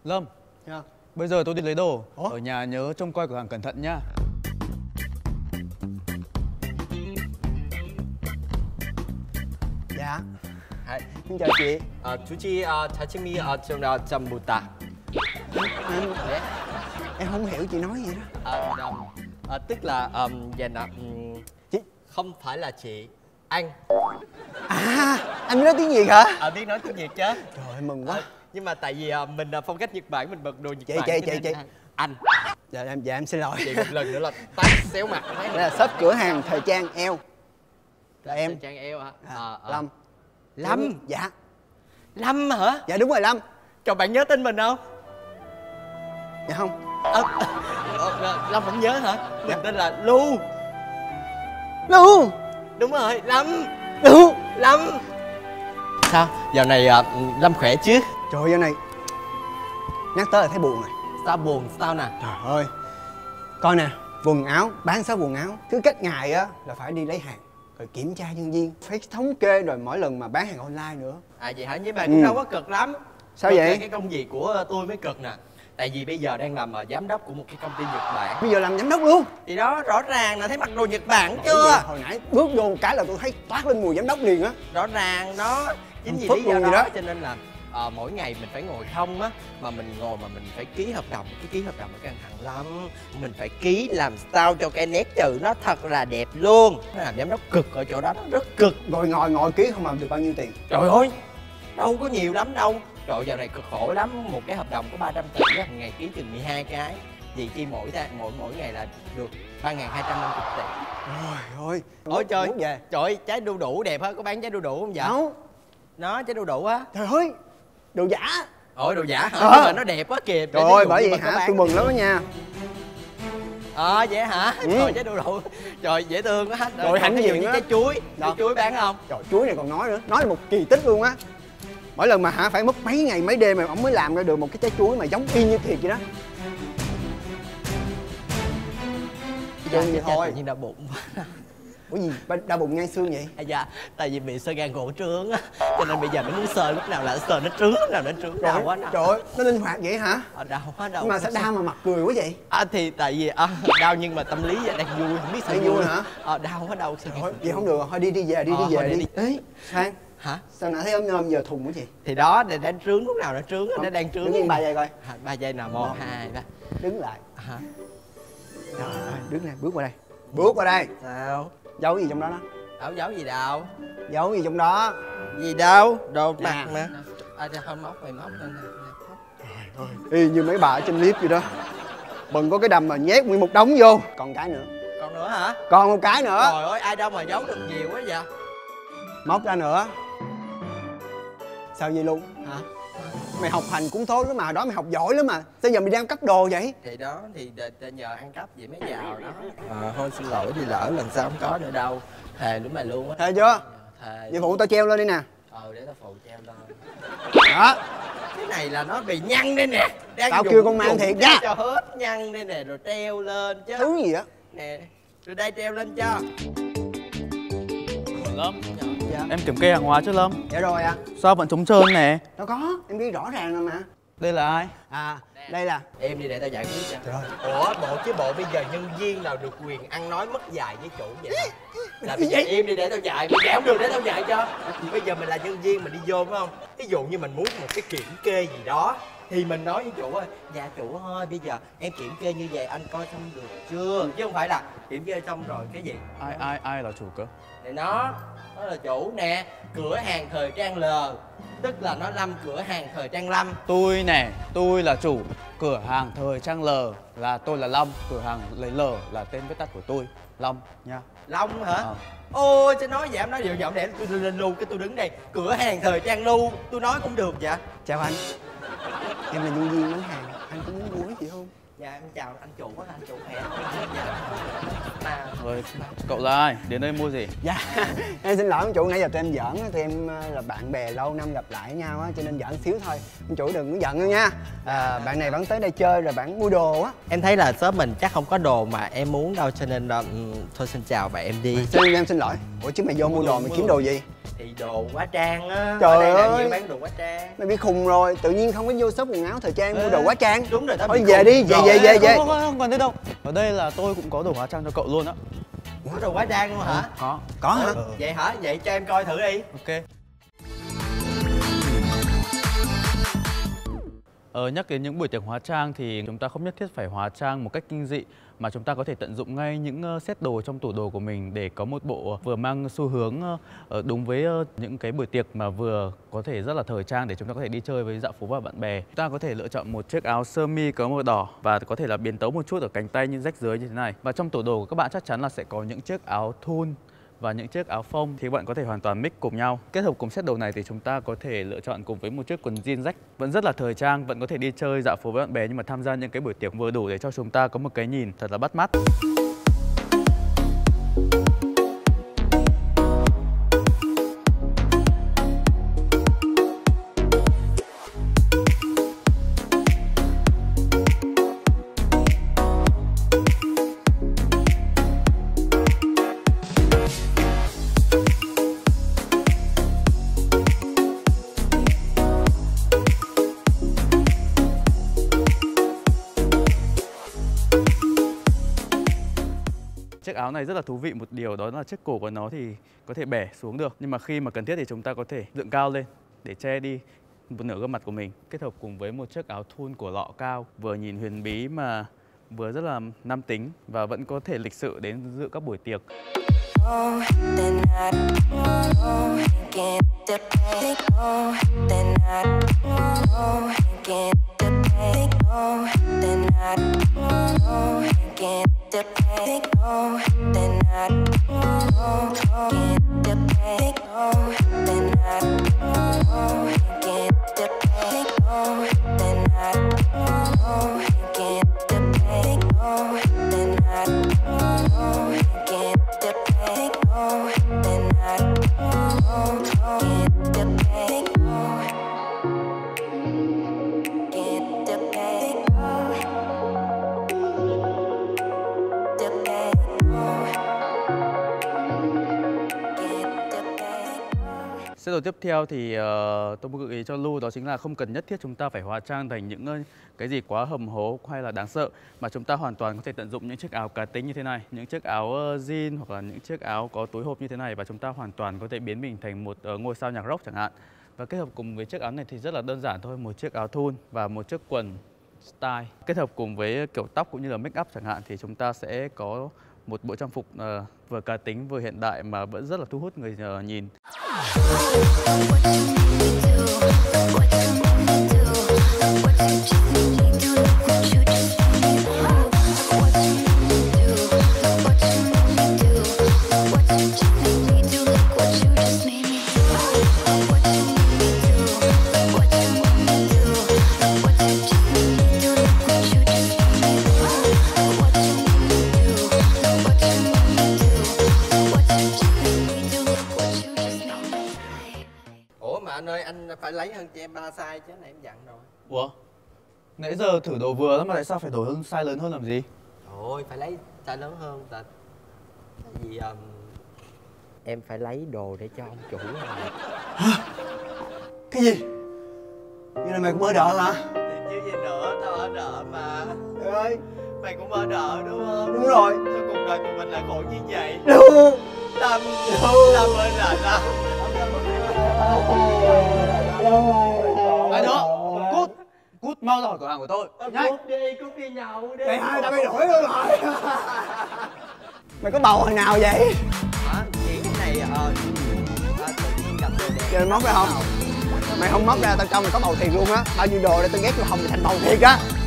Lâm, Dạ. bây giờ tôi đi lấy đồ. Ủa? Ở nhà nhớ trông coi cửa hàng cẩn thận nhá. Dạ. Hai. Xin chào chị. 주지 자칭미 전부다. Em không hiểu chị nói gì đó. Tức là vậy nè, Chị. không phải là chị, anh. À, anh biết nói tiếng Việt hả? Biết nói tiếng Việt chứ. Trời ơi, mừng quá. Nhưng mà tại vì mình phong cách Nhật Bản, mình bật đồ Nhật Chị, Bản. chị, cho nên chị. Anh. Dạ em xin lỗi. Chị một lần nữa là tát xéo mặt. Đây là shop cửa hàng thời trang eo. Là em. Trang eo hả? Lâm. Lâm. Dạ. Lâm hả? Dạ đúng rồi Lâm. Trời, bạn nhớ tên mình không? Dạ không. Lâm không nhớ hả? Mình tên là Lu. Lu. Đúng rồi, Lâm. Lu. Lâm. Sao? Dạo này Lâm khỏe chứ? Trời ơi, giờ này nhắc tới là thấy buồn rồi. Sao buồn? Sao nè? Trời ơi. Coi nè, quần áo, bán shop quần áo cứ cách ngày á là phải đi lấy hàng, rồi kiểm tra nhân viên, phải thống kê rồi mỗi lần mà bán hàng online nữa. Vậy hả? Với bạn cũng đâu có cực lắm. Sao Cực vậy? là cái công việc của tôi mới cực nè. Tại vì bây giờ đang làm giám đốc của một cái công ty Nhật Bản. Bây giờ làm giám đốc luôn. Thì đó, rõ ràng là thấy mặc đồ Nhật Bản Bởi chưa? vậy, hồi nãy bước vô một cái là tôi thấy toát lên mùi giám đốc liền á. Rõ ràng đó. Chính vì Phức lý do luôn đó, vậy đó. cho nên là mỗi ngày mình phải ngồi không á, mà mình ngồi mà mình phải ký hợp đồng. Cái ký hợp đồng nó căng thẳng lắm. Mình phải ký làm sao cho cái nét chữ nó thật là đẹp luôn. Làm giám đốc cực ở chỗ đó, nó rất cực. Rồi ngồi ký không làm được bao nhiêu tiền. Trời ơi, đâu có nhiều lắm đâu. Trời ơi, giờ này cực khổ lắm. Một cái hợp đồng có 300 tỷ á, một ngày ký chừng 12 cái. Vì chi mỗi ngày là được 3.250 tỷ. Rồi Ôi trời, muốn về. trời ơi, trái đu đủ đẹp hả? Có bán trái đu đủ không vậy? Đâu. Nó trái đu đủ á. Trời ơi, đồ giả. Ôi, đồ giả hả? Ờ. Nhưng mà nó đẹp quá kìa. Trời ơi, bởi vậy hả, tôi mừng lắm đó nha. Vậy hả? Trời, trái đu đủ. Trời, dễ thương quá. Rồi hãnh ví dụ diện như á. trái chuối. Đâu? Trái chuối bán không? Trời, chuối này còn nói nữa, nói là một kỳ tích luôn á. Mỗi lần mà phải mất mấy ngày mấy đêm mà ông mới làm ra được một cái trái chuối mà giống y như thiệt vậy đó. Dạ, Vậy thôi. tự nhiên đau bụng quá. Ủa gì, đau bụng ngang xương vậy? Dạ, tại vì bị sơ gan cổ trướng á, cho nên bây giờ nó muốn sờ lúc nào là sờ nó trướng, lúc nào nó trướng, đau quá. Trời ơi, nó linh hoạt vậy hả? Đau quá, đau. Nhưng mà sao đau mà mặt cười quá vậy? Thì tại vì đau nhưng mà tâm lý giờ đang vui, không biết sao Đang vui hả? Đau quá, đau. Thôi, vậy không được rồi, thôi đi về đi Thôi về đi. đi. Ê, Phan, Hả? sao nãy thấy ốm nhôm giờ thùng quá chị? Thì đó, để đang trướng, lúc nào nó trướng, nó đang trướng. Đứng yên 3 giây coi. 3 giây nào, 1, 2, 3. Đứng lại. Hả? Trời ơi, đứng lại, bước qua đây. Bước qua đây. Sao? Giấu gì trong đó đó? Đâu giấu gì đâu. Giấu gì trong đó? Gì đâu, đồ Nè. mặt mà. Không móc, mày móc lên nè. Y như mấy bà ở trên clip vậy đó. Bừng có cái đầm mà nhét nguyên một đống vô. Còn cái nữa. Còn nữa hả? Còn một cái nữa. Trời ơi, ai đâu mà giấu được nhiều quá vậy? Móc ra nữa. Sao vậy luôn? Hả? Mày học hành cũng tốt lắm mà, hồi đó mày học giỏi lắm mà. Sao giờ mày đang cất đồ vậy? Thì đó, thì nhờ ăn cắp vậy mới giàu đó. Thôi xin lỗi thì lỡ lần sau không có nữa đâu. Thề đúng mày luôn á. Thề chưa? Thề. Vậy phụ tao treo lên đi nè. Để tao phụ treo lên. Đó. Cái này là nó bị nhăn đây nè. Tao kêu con mang thiệt ra. Cho hết nhăn đây nè, rồi treo lên chứ. Thứ gì á? Nè, rồi đây treo lên cho. Lâm, Dạ. em kiểm kê hàng hóa chứ Lâm? Dạ rồi à. Sao vẫn trống trơn nè? Đâu có, em ghi rõ ràng rồi mà. Đây là ai? À, đây là. Em đi để tao giải quyết cho. Trời ơi. Ủa, bộ bây giờ nhân viên nào được quyền ăn nói mất dạy với chủ vậy hả? Là bây giờ im đi để tao dạy, mày dạy không được để tao dạy cho. Bây giờ mình là nhân viên, mình đi vô phải không? Ví dụ như mình muốn một cái kiểm kê gì đó thì mình nói với chủ ơi, dạ chủ ơi, bây giờ em kiểm kê như vậy anh coi xong được chưa? Chứ không phải là kiểm kê xong rồi cái gì? Ai là chủ cơ? Này nó là chủ nè, cửa hàng thời trang L, tức là nó Lâm cửa hàng thời trang Lâm. Tôi nè, tôi là chủ cửa hàng thời trang L, là tôi là Lâm, cửa hàng lấy L là tên viết tắt của tôi, Lâm nha. Long hả? Ôi, chứ nói vậy em nói điều giọng để tôi lên lưu cái tôi đứng đây. Cửa hàng thời trang Lưu, tôi nói cũng được vậy. Chào anh. Em là nhân viên bán hàng, anh có muốn mua cái gì không? Dạ em chào anh chủ á, anh chủ khỏe. Mà Rồi, cậu là ai? Đến đây mua gì? Dạ, em xin lỗi ông chủ, nãy giờ tụi em giỡn á, tụi em là bạn bè lâu năm gặp lại nhau á, cho nên giỡn xíu thôi. Ông chủ đừng có giận nữa nha. Bạn này vẫn tới đây chơi rồi bạn mua đồ á. em thấy là shop mình chắc không có đồ mà em muốn đâu, cho nên thôi xin chào bạn em đi. Xin em xin lỗi. Ủa chứ mày vô mua đồ mày kiếm đồ gì? Thì đồ hóa trang á. Trời ở đây làm ơi. gì bán đồ hóa trang. Mày bị khùng rồi, tự nhiên không có vô shop quần áo thời trang mua đồ hóa trang. Đúng rồi, tao Thôi bị về khùng. đi, về. Không còn thế đâu. Ở đây là tôi cũng có đồ hóa trang cho cậu luôn á. Có đồ hóa trang luôn hả? Có hả? Vậy hả? Vậy cho em coi thử đi. Ok. Nhắc đến những buổi tiệc hóa trang thì chúng ta không nhất thiết phải hóa trang một cách kinh dị, mà chúng ta có thể tận dụng ngay những set đồ trong tủ đồ của mình để có một bộ vừa mang xu hướng đúng với những cái buổi tiệc mà vừa có thể rất là thời trang để chúng ta có thể đi chơi với dạo phố và bạn bè. Chúng ta có thể lựa chọn một chiếc áo sơ mi có màu đỏ và có thể là biến tấu một chút ở cánh tay như rách dưới như thế này. Và trong tủ đồ của các bạn chắc chắn là sẽ có những chiếc áo thun và những chiếc áo phông thì các bạn có thể hoàn toàn mix cùng nhau. Kết hợp cùng set đồ này thì chúng ta có thể lựa chọn cùng với một chiếc quần jean rách vẫn rất là thời trang, vẫn có thể đi chơi dạo phố với bạn bè nhưng mà tham gia những cái buổi tiệc vừa đủ để cho chúng ta có một cái nhìn thật là bắt mắt. Chiếc áo này rất là thú vị một điều đó là chiếc cổ của nó thì có thể bẻ xuống được, nhưng mà khi mà cần thiết thì chúng ta có thể dựng cao lên để che đi một nửa gương mặt của mình. Kết hợp cùng với một chiếc áo thun của lọ cao vừa nhìn huyền bí mà vừa rất là nam tính và vẫn có thể lịch sự đến dự các buổi tiệc. Set đồ tiếp theo thì tôi muốn gợi ý cho Lu đó chính là không cần nhất thiết chúng ta phải hóa trang thành những cái gì quá hầm hố hay là đáng sợ, mà chúng ta hoàn toàn có thể tận dụng những chiếc áo cá tính như thế này, những chiếc áo jean hoặc là những chiếc áo có túi hộp như thế này và chúng ta hoàn toàn có thể biến mình thành một ngôi sao nhạc rock chẳng hạn. Và kết hợp cùng với chiếc áo này thì rất là đơn giản thôi, một chiếc áo thun và một chiếc quần style. Kết hợp cùng với kiểu tóc cũng như là make up chẳng hạn thì chúng ta sẽ có một bộ trang phục vừa cá tính vừa hiện đại mà vẫn rất là thu hút người nhìn. Anh ơi, anh phải lấy hơn cho em 3 size chứ này em dặn rồi. Ủa? Nãy giờ thử đồ vừa lắm mà tại sao phải đổi hơn size lớn hơn làm gì? Ôi, phải lấy size lớn hơn tại vì em phải lấy đồ để cho ông chủ này. Hả? Cái gì? Vậy là mày cũng ở đợ hả? Thì chứ gì nữa, tao ở đợ mà. Trời ơi, Mày cũng ở đợ đúng không? đúng rồi. Sao cuộc đời của mình lại khổ như vậy? Đúng. Lâm ơi là Lâm. Ai nữa? Cút mau ra khỏi cửa hàng của tôi. Nhanh. Cút đi nhậu đi. Mày hai tao bị đuổi luôn rồi. Mày có bầu hồi nào vậy? Hả? Chị cái này tự nhiên gặp đồ đẹp. Giờ mày móc ra không? Mày không móc ra tao cho mày có bầu thiệt luôn á. Bao nhiêu đồ để tao ghét tao không mày thành bầu thiệt á.